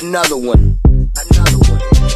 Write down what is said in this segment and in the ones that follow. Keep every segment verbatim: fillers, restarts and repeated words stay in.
Another one. Another one.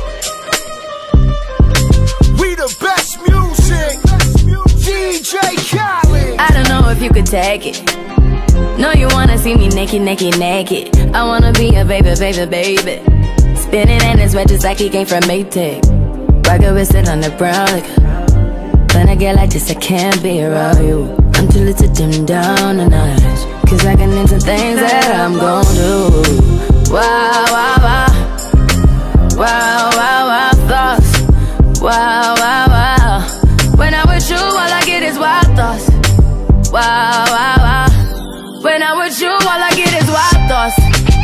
We the best music. D J Khaled. I don't know if you could take it. No, you wanna see me naked, naked, naked. I wanna be a baby, baby, baby. Spinning in his red just like he came from Maytag. Rocket with it on the brown like. When I get like this, I can't be around you. I'm too little to dim down the night. Cause I can into things that I'm gon' do. Wow, wow, wow. Wow, wow, wow, thoughts. Wow, wow, wow. When I'm with you, all I get is wild thoughts. Wow, wow, wow. When I'm with you, all I get is wild thoughts.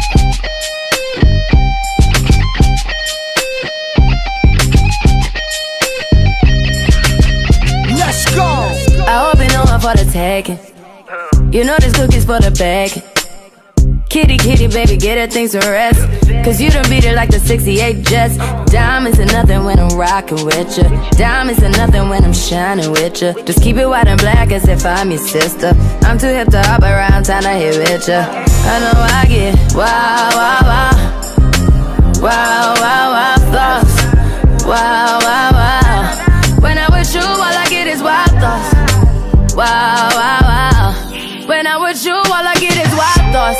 Let's go. I hope you know I'm for the taking. You know this cookie's for the bag. Kitty, kitty, baby, get her things to rest. Cause you done beat it like the sixty-eight Jets. Diamonds are nothing when I'm rockin' with ya. Diamonds are nothing when I'm shining with ya. Just keep it white and black as if I'm your sister. I'm too hip to hop around, time to hit with ya. I know I get wow, wow, wow. Wow, wow, wow, thoughts. Wow, wow, wow. When I'm with you, all I get is wild thoughts. Wow, wow, wow. When I'm with you, all I get is wild thoughts.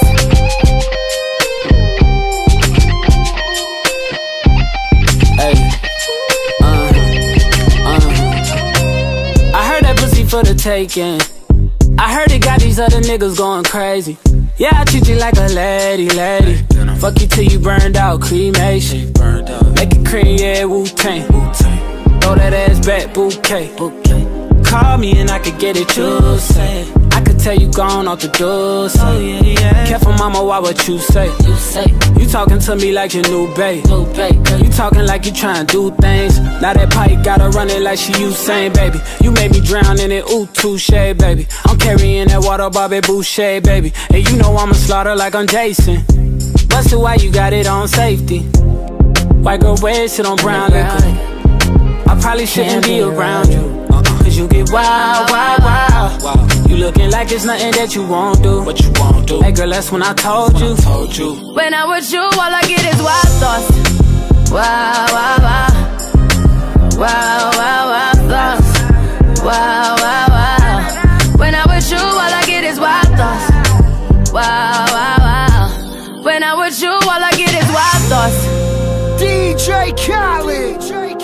Hey, uh, uh. I heard that pussy for the taking. I heard it got these other niggas going crazy. Yeah, I treat you like a lady, lady. Fuck you till you burned out, cremation. Make it cream, yeah, Wu-Tang. Throw that ass back, bouquet. Call me and I could get it, you say. I could tell you gone off the door, say. Oh, yeah, yeah. Careful, mama, why what you say? You say you talking to me like your new babe. New babe. You talking like you trying to do things. Now that pipe gotta run it like she Usain, baby. You made me drown in it, ooh, touche, baby. I'm carrying that water, Bobby Boucher, baby. And you know I'ma slaughter like I'm Jason. Busted, why you got it on safety? White girl wear shit on brown liquor. I probably shouldn't be around you. Cause you get wild, wild, wild, wild. You looking like it's nothing that you won't do. What you won't do. Hey girl, that's when I told you. I told you. When I'm with you, all I get is wild thoughts. Wow, wow, wow. Wow, wow, wow, thoughts. Wow, wow, wow. When I'm with you, all I get is wild thoughts. Wow, wow, wow. When I'm with you, all I get is wild thoughts. D J Khaled.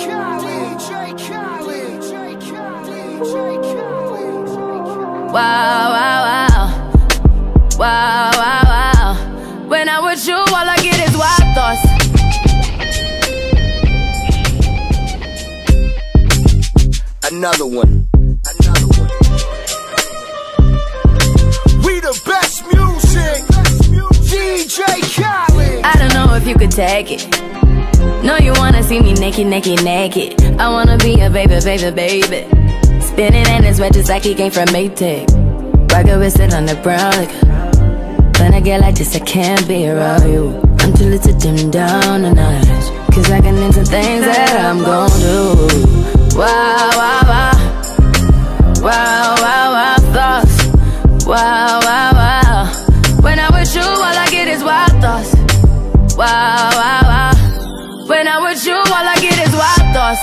Wow, wow, wow. Wow, wow, wow. When I'm with you, all I get is wild thoughts. Another one. Another one. We the best music. D J Khaled. I don't know if you could take it. No, you wanna see me naked, naked, naked. I wanna be a baby, baby, baby. Spinning in his red just like he came from Maytag. Rocket with it on the brown like. When I get like this, I can't be around you. I'm too little to dim down the night. Cause I can into things that I'm gon' do. Wow, wow, wow. Wow, wow, wow, thoughts. Wow, wow, wow. When I'm with you, all I get is wild thoughts. Wow, wow, wow. When I'm with you, all I get is wild thoughts.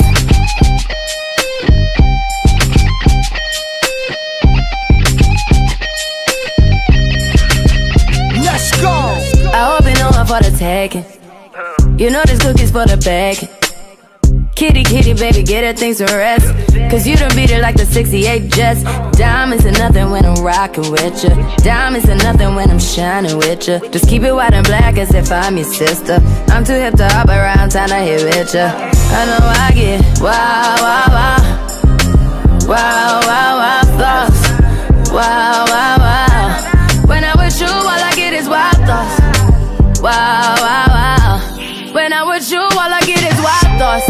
Let's go. I hope you know I'm for the taking. You know this cookie's for the bag. Kitty, kitty, baby, get her things to rest. Cause you done beat it like the sixty-eight Jets. Diamonds are nothing when I'm rockin' with ya. Diamonds are nothing when I'm shining with ya. Just keep it white and black as if I'm your sister. I'm too hip to hop around, time to hit with ya. I know I get wow, wow, wow. Wow, wow, wow, thoughts. Wow, wow, wow. When I'm with you, all I get is wild thoughts. Wow, wow, wow. When I'm with you, all I get is wild thoughts.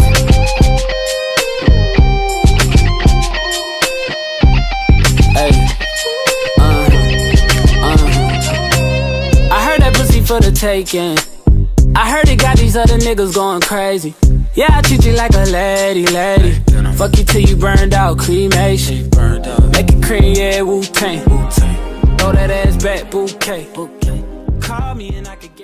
Hey, uh, uh. I heard that pussy for the taking. I heard it got these other niggas going crazy. Yeah, I treat you like a lady, lady. Fuck you till you burned out, cremation. Make it cream, yeah, Wu-Tang. Throw that ass back, bouquet. Call me and I could